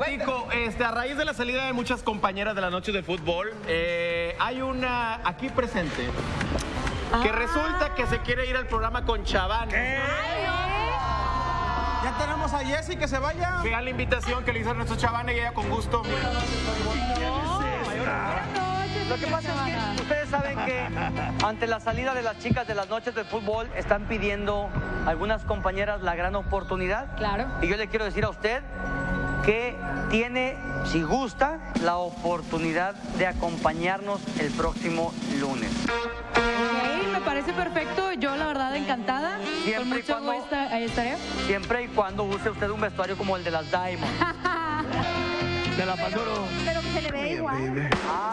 platico. A raíz de la salida de muchas compañeras de las noches de fútbol, hay una aquí presente que resulta que se quiere ir al programa con Chavana. Ya tenemos a Jessy, que se vaya. Vean la invitación que le hizo nuestro Chavana y ella con gusto. Lo que pasa es que ustedes saben que ante la salida de las chicas de las noches de fútbol están pidiendo algunas compañeras la gran oportunidad. Claro. Y yo le quiero decir a usted que tiene, si gusta, la oportunidad de acompañarnos el próximo lunes. Ok, me parece perfecto. Yo, la verdad, encantada. Con mucho gusto ahí estaré. Siempre y cuando use usted un vestuario como el de las Diamond. Se la pasó. Pero que se le ve igual.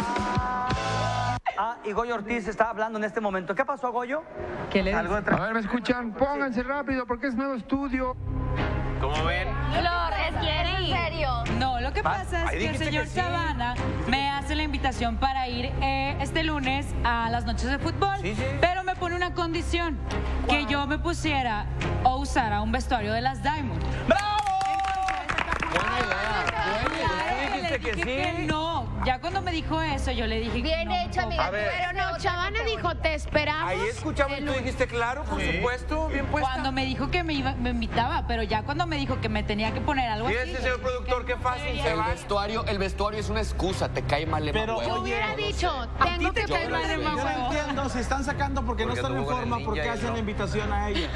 Y Goyo Ortiz está hablando en este momento. ¿Qué pasó, Goyo? ¿Qué le dice? A ver, ¿me escuchan? Pónganse rápido porque es nuevo estudio. ¿Cómo ven? Flor, ¿quiere ir? ¿En serio? No, lo que pasa es que el señor Chavana me hace la invitación para ir este lunes a las noches de fútbol, pero me pone una condición, que yo me pusiera o usara un vestuario de las Diamond. ¡Bravo! Buena idea. Le dije que no. Ya cuando me dijo eso, yo le dije Bien no, hecho, amiga. Pero no, Chavana dijo, te esperamos. Ahí escuchamos y tú dijiste, claro, por supuesto, bien puesta. Cuando me dijo que me invitaba, pero ya cuando me dijo que me tenía que poner algo así. Fíjese, señor productor, qué fácil se va. El vestuario es una excusa, te cae mal de Pero, Yo hubiera dicho, tengo que pedirme de Yo no huevo. entiendo, se están sacando porque no están en forma, porque hacen la invitación a ella.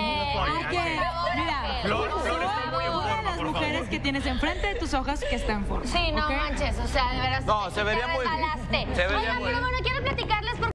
Mira, Flor está muy en todas forma, las por mujeres que tienes enfrente de tus ojos que están en forma. Sí, no ¿ok? manches, o sea, de veras. No, se vería muy bien. Regalaste. Se vería Oigan, muy pero bien. bueno, quiero platicarles porque